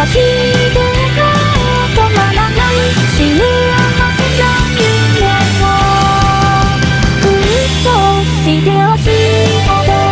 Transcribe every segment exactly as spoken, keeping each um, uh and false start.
きでが止まらない幸せな夢を嘘しておきほど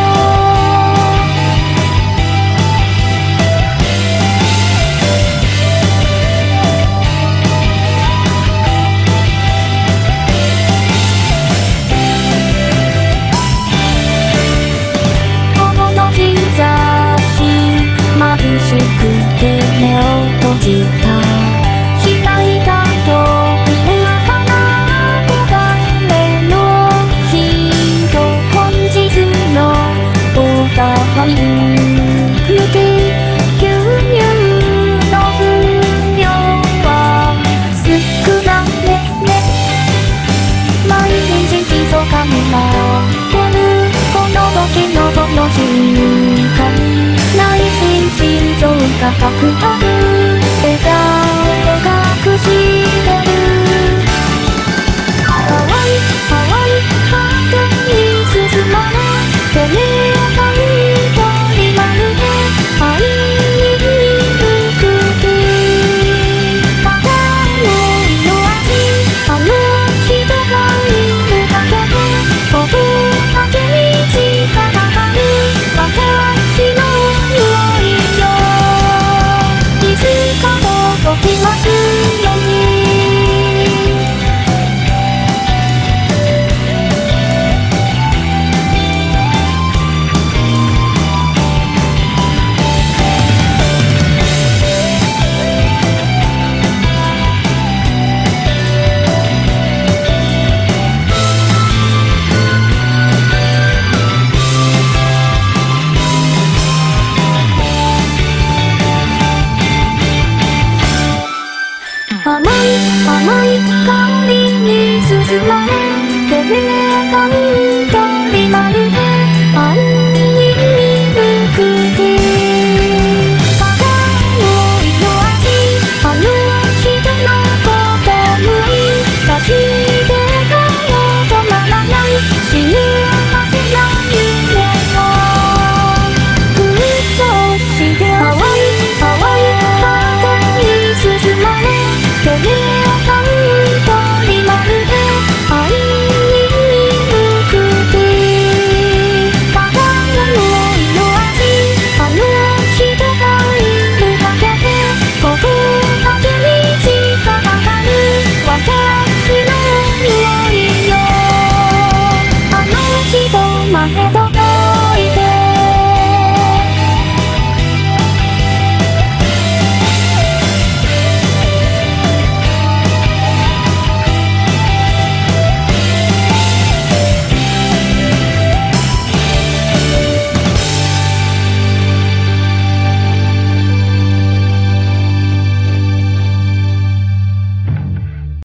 しくて目を閉じた開いた扉から答えの日と本日のお互いくて牛乳の分量は少なめね毎日密かに待ってるこの時のこの瞬間内心心臓がパクパク笑顔が隠してる淡い淡い果てに進まれてね赤い鳥まるで愛に向くてただの色味あの人がいるだけで僕だけに力がある私の届きますように甘い甘い香りに包まれてね赤い鳥まるで愛に向くてただの色味あの人のことに抱きでが止まらない幸せな夢を嘘して淡い淡い風に包まれてね赤い鳥まるで愛に向くてただの色味あの人がいるだけで僕だけに力がある私の愛よあの人まで